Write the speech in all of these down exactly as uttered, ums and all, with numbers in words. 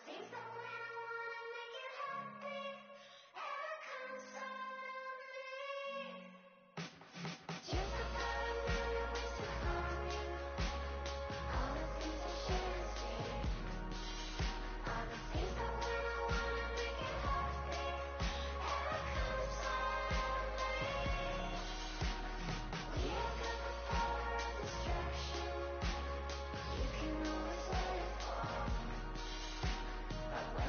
Things that when I wanna make you happy, ever comes out of me. Just the thought of million ways to harm you. All the things I shouldn't say. All the things that when I wanna make you happy, ever comes out of me. We have got the power of destruction. You can always let it fall. But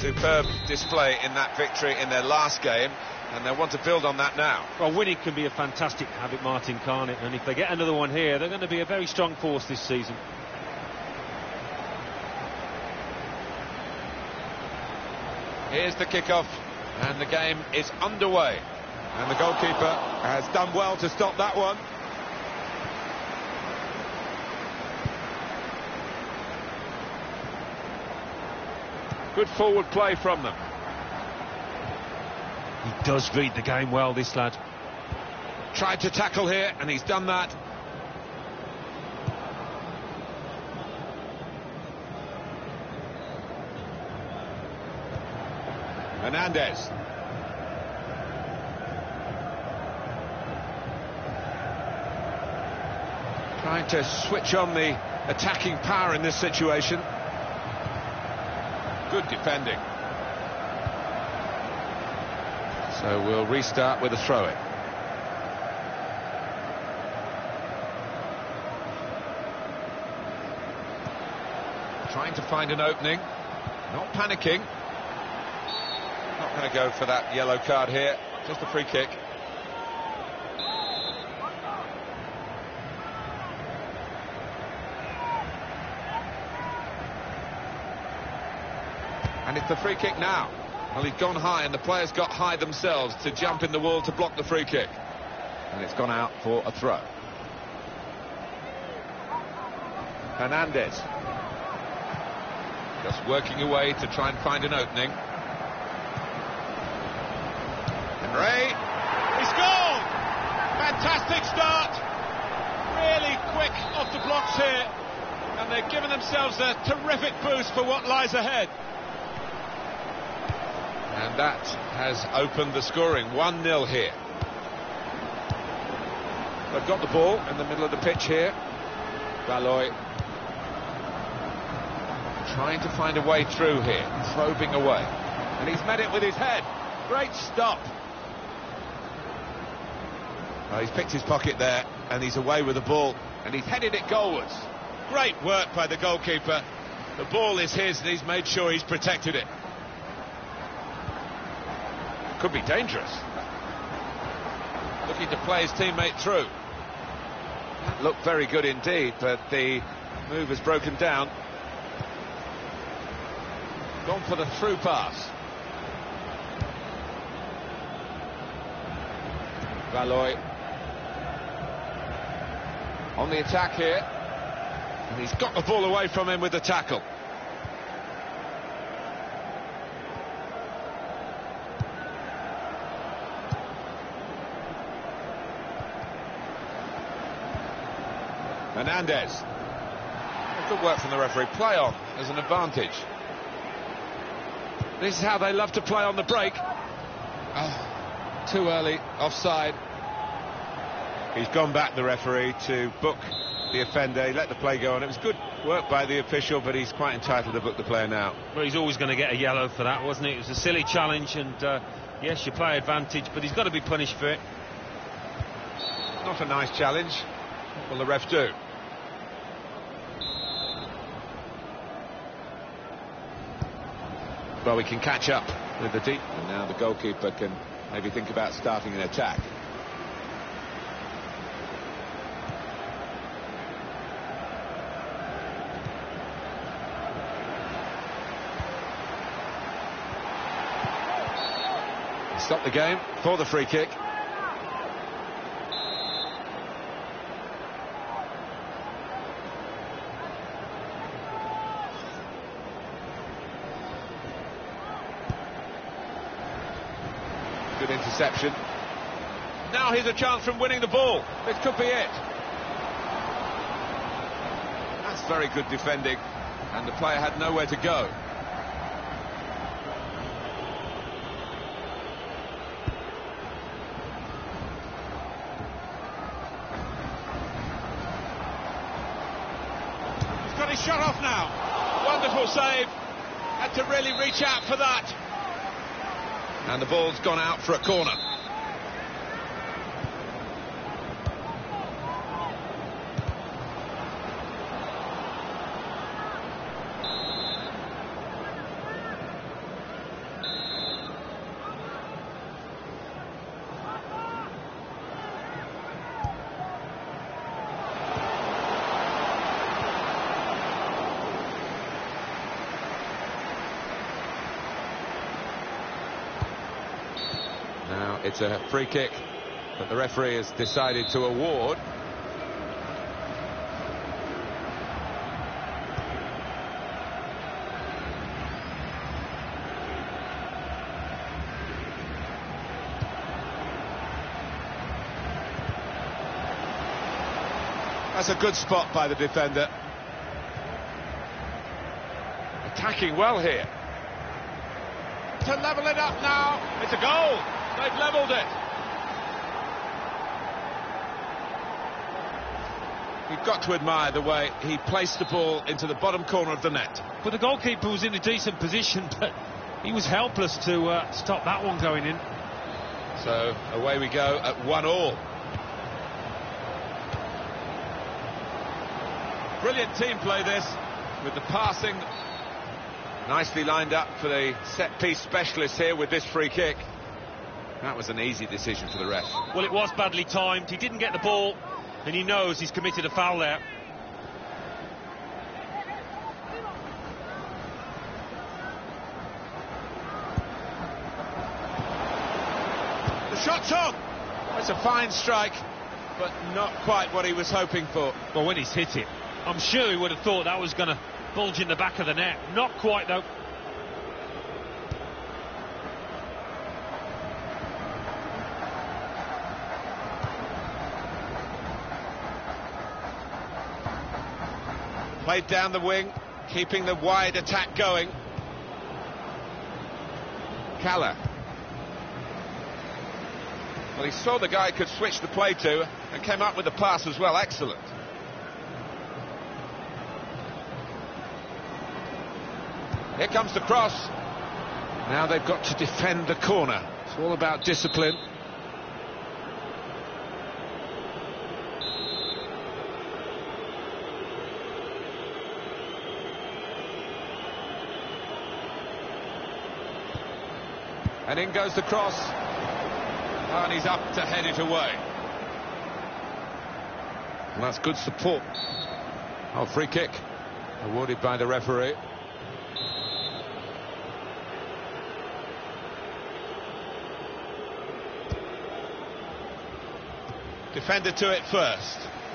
superb display in that victory in their last game, and they want to build on that now. Well, winning can be a fantastic habit, Martin, can't it? And if they get another one here, they're going to be a very strong force this season. Here's the kickoff, and the game is underway. And the goalkeeper has done well to stop that one. Good forward play from them. He does read the game well, this lad. Tried to tackle here, and he's done that. Hernandez. Trying to switch on the attacking power in this situation. Good defending. So we'll restart with a throw-in. Trying to find an opening. Not panicking. Not going to go for that yellow card here. Just a free kick. And it's the free kick now. Well, he's gone high, and the players got high themselves to jump in the wall to block the free kick. And it's gone out for a throw. Hernandez. Just working away to try and find an opening. And Ray, he's gone! Fantastic start. Really quick off the blocks here. And they've given themselves a terrific boost for what lies ahead. And that has opened the scoring. one nil here. They've got the ball in the middle of the pitch here. Valoy trying to find a way through here, probing away. And he's met it with his head. Great stop. Well, he's picked his pocket there, and he's away with the ball, and he's headed it goalwards. Great work by the goalkeeper. The ball is his, and he's made sure he's protected it. Could be dangerous. Looking to play his teammate through. That looked very good indeed, but the move has broken down. Gone for the through pass. Valoy on the attack here, and he's got the ball away from him with the tackle. Hernandez. Good work from the referee. Play on as an advantage. This is how they love to play on the break. Oh, too early, offside. He's gone back, the referee, to book the offender. He let the play go on. It was good work by the official, but he's quite entitled to book the player now. Well, he's always going to get a yellow for that, wasn't it? It was a silly challenge, and uh, yes, you play advantage, but he's got to be punished for it. Not a nice challenge. What will the ref do? Well, we can catch up with the deep, and now the goalkeeper can maybe think about starting an attack. Stop the game for the free kick. Good interception. Now here's a chance from winning the ball. This could be it. That's very good defending, and the player had nowhere to go. He's got his shot off now. Wonderful save. Had to really reach out for that. And the ball's gone out for a corner. It's a free kick that the referee has decided to award. That's a good spot by the defender. Attacking well here. To level it up now. It's a goal. They've levelled it. You've got to admire the way he placed the ball into the bottom corner of the net. But the goalkeeper was in a decent position, but he was helpless to uh, stop that one going in. So away we go at one all. Brilliant team play this, with the passing nicely lined up for the set-piece specialist here with this free kick. That was an easy decision for the ref. Well, it was badly timed. He didn't get the ball, and he knows he's committed a foul there. The shot's on! It's a fine strike, but not quite what he was hoping for. Well, when he's hit it, I'm sure he would have thought that was going to bulge in the back of the net. Not quite, though. Played down the wing, keeping the wide attack going. Kalla. Well, he saw the guy could switch the play to and came up with the pass as well. Excellent. Here comes the cross. Now they've got to defend the corner. It's all about discipline. And in goes the cross. Oh, and he's up to head it away. Well, that's good support. Oh, free kick awarded by the referee. Defender to it first.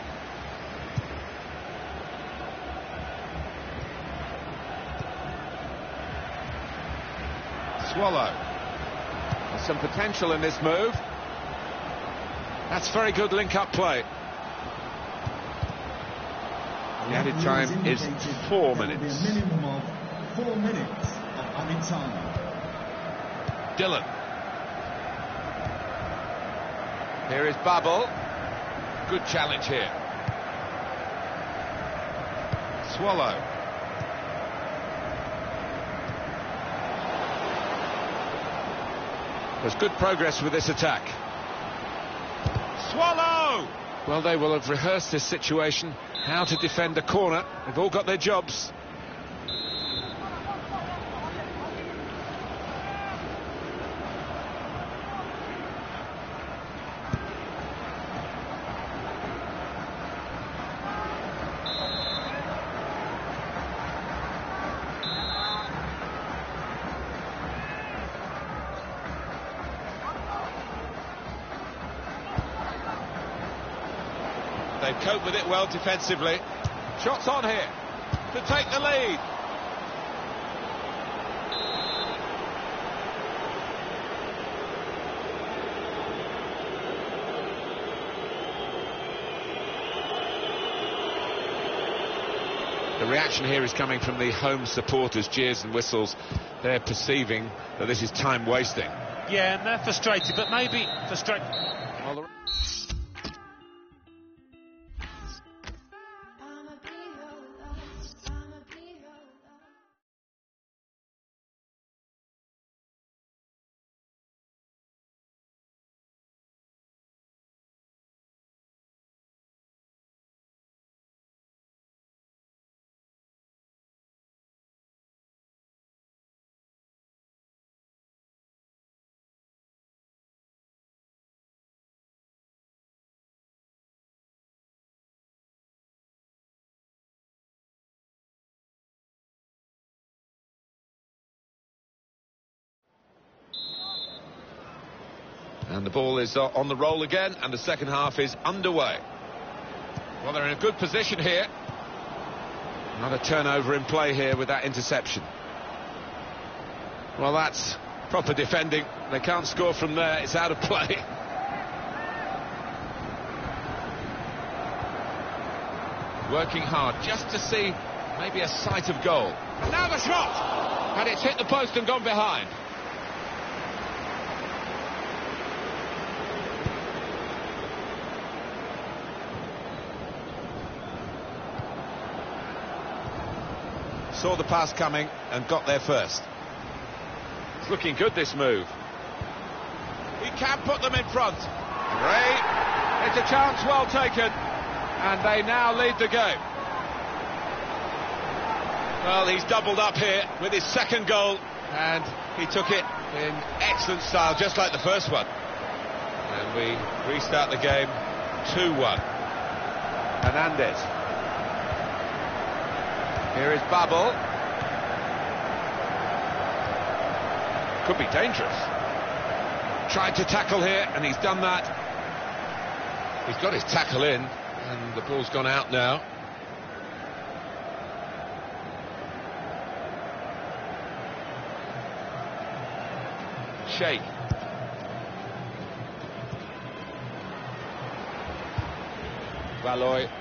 Swallow. There's some potential in this move. That's very good link-up play. The added time is four minutes. A minimum of four minutes of added time. Dillon. Here is Babel. Good challenge here. Swallow. There's good progress with this attack. Swallow! Well, they will have rehearsed this situation, how to defend a corner. They've all got their jobs. They've coped with it well defensively. Shots on here to take the lead. The reaction here is coming from the home supporters, jeers and whistles. They're perceiving that this is time wasting. Yeah, and they're frustrated, but maybe frustrated. Well, And the ball is uh, on the roll again, and the second half is underway. Well, they're in a good position here. Another turnover in play here with that interception. Well, that's proper defending. They can't score from there. It's out of play. Working hard just to see maybe a sight of goal. And now the shot! And it's hit the post and gone behind. Saw the pass coming and got there first. It's looking good, this move. He can put them in front. Great. It's a chance well taken. And they now lead the game. Well, he's doubled up here with his second goal. And he took it in excellent style, just like the first one. And we restart the game two one. Hernandez. Here is Babel. Could be dangerous. Tried to tackle here, and he's done that. He's got his tackle in, and the ball's gone out now. Sheikh. Valoy.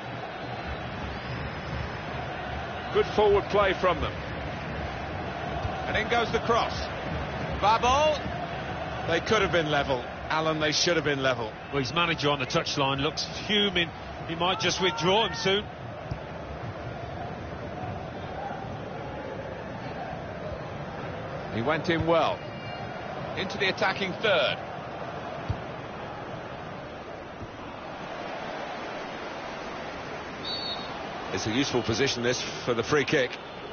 Good forward play from them. And in goes the cross. Babel. They could have been level. Alan, they should have been level. Well, his manager on the touchline looks fuming. He might just withdraw him soon. He went in well. Into the attacking third. It's a useful position, this, for the free kick.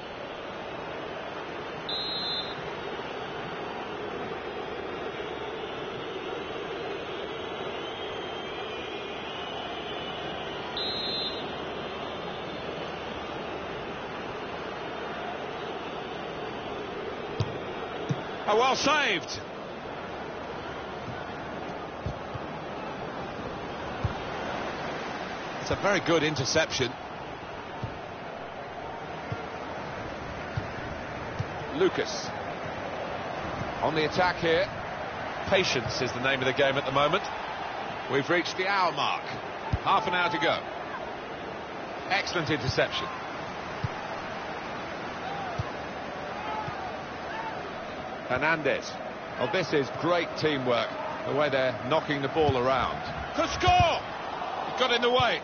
Oh, well saved. It's a very good interception. Lucas on the attack here. Patience is the name of the game at the moment. We've reached the hour mark. Half an hour to go. Excellent interception. Hernandez. Well, this is great teamwork, the way they're knocking the ball around. Could score! He got in the way.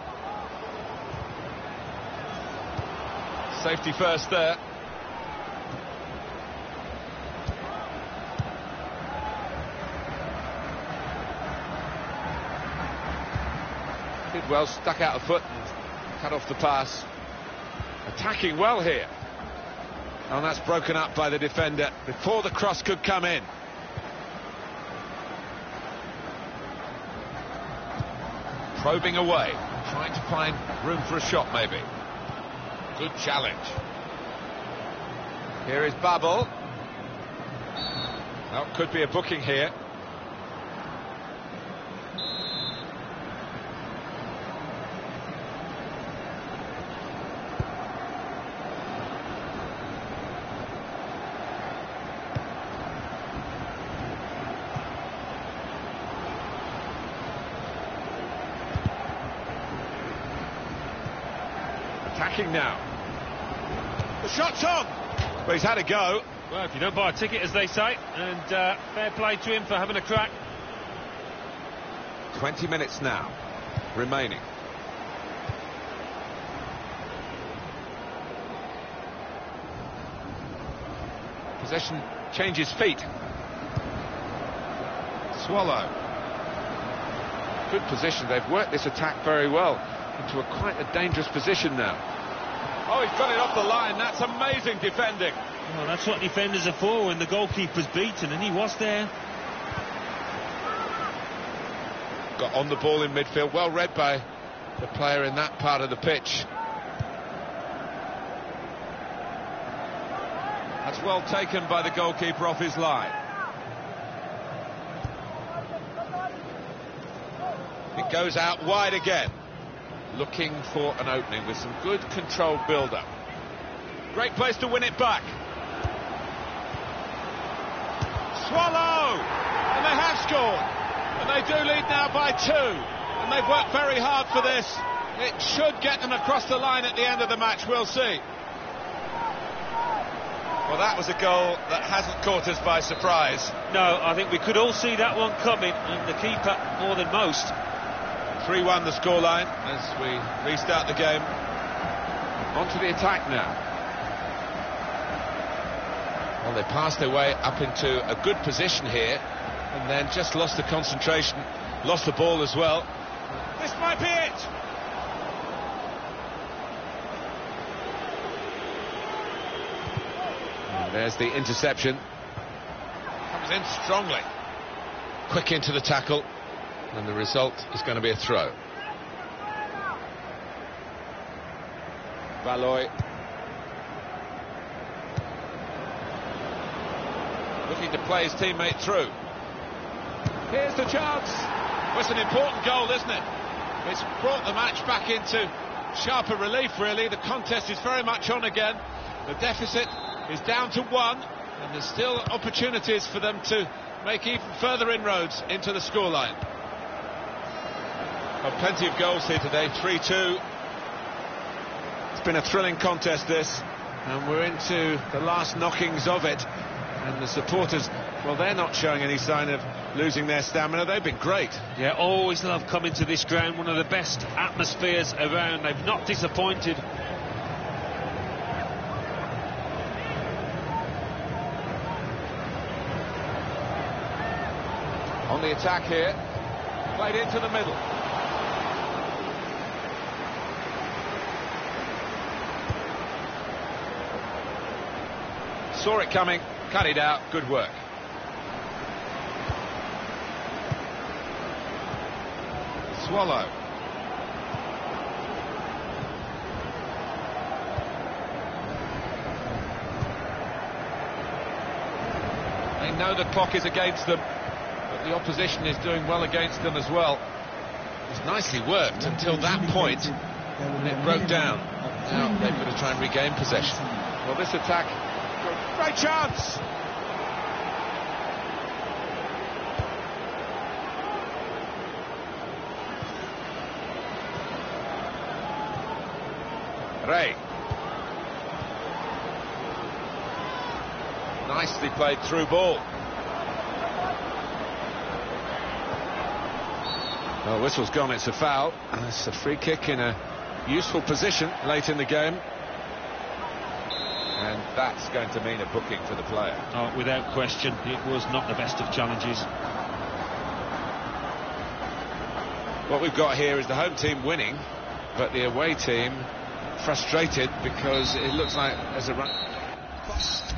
Safety first there. Well, stuck out a foot and cut off the pass. Attacking well here. And that's broken up by the defender before the cross could come in. Probing away, trying to find room for a shot maybe. Good challenge. Here is Babel. Well, could be a booking here. Attacking now. The shot's on! But he's had a go. Well, if you don't buy a ticket, as they say, and uh, fair play to him for having a crack. twenty minutes now remaining. Possession changes feet. Swallow. Good position. They've worked this attack very well into a quite a dangerous position now. Oh, he's got it off the line. That's amazing defending. Well, that's what defenders are for when the goalkeeper's beaten, and he was there. Got on the ball in midfield. Well read by the player in that part of the pitch. That's well taken by the goalkeeper off his line. It goes out wide again, looking for an opening with some good controlled build-up. Great place to win it back. Swallow! And they have scored. And they do lead now by two. And they've worked very hard for this. It should get them across the line at the end of the match, we'll see. Well, that was a goal that hasn't caught us by surprise. No, I think we could all see that one coming, and the keeper more than most. three one the scoreline as we restart the game. On to the attack now. Well, they passed their way up into a good position here, and then just lost the concentration, lost the ball as well. This might be it! And there's the interception. Comes in strongly. Quick into the tackle, and the result is going to be a throw. Valoy. Looking to play his teammate through. Here's the chance. Well, it's an important goal, isn't it? It's brought the match back into sharper relief, really. The contest is very much on again. The deficit is down to one, and there's still opportunities for them to make even further inroads into the scoreline. Well, plenty of goals here today, three two. It's been a thrilling contest, this, and we're into the last knockings of it. And the supporters, well, they're not showing any sign of losing their stamina. They've been great. Yeah, always love coming to this ground. One of the best atmospheres around. They've not disappointed. On the attack here, played into the middle. Saw it coming, cut it out, good work. Swallow. They know the clock is against them, but the opposition is doing well against them as well. It was nicely worked until that point, and it broke down. Now they've got to try and regain possession. Well, this attack, great chance! Ray. Nicely played through ball. Well, whistle's gone, it's a foul. And it's a free kick in a useful position late in the game. And that's going to mean a booking for the player. Oh, without question, it was not the best of challenges. What we've got here is the home team winning, but the away team frustrated because it looks like there's a run.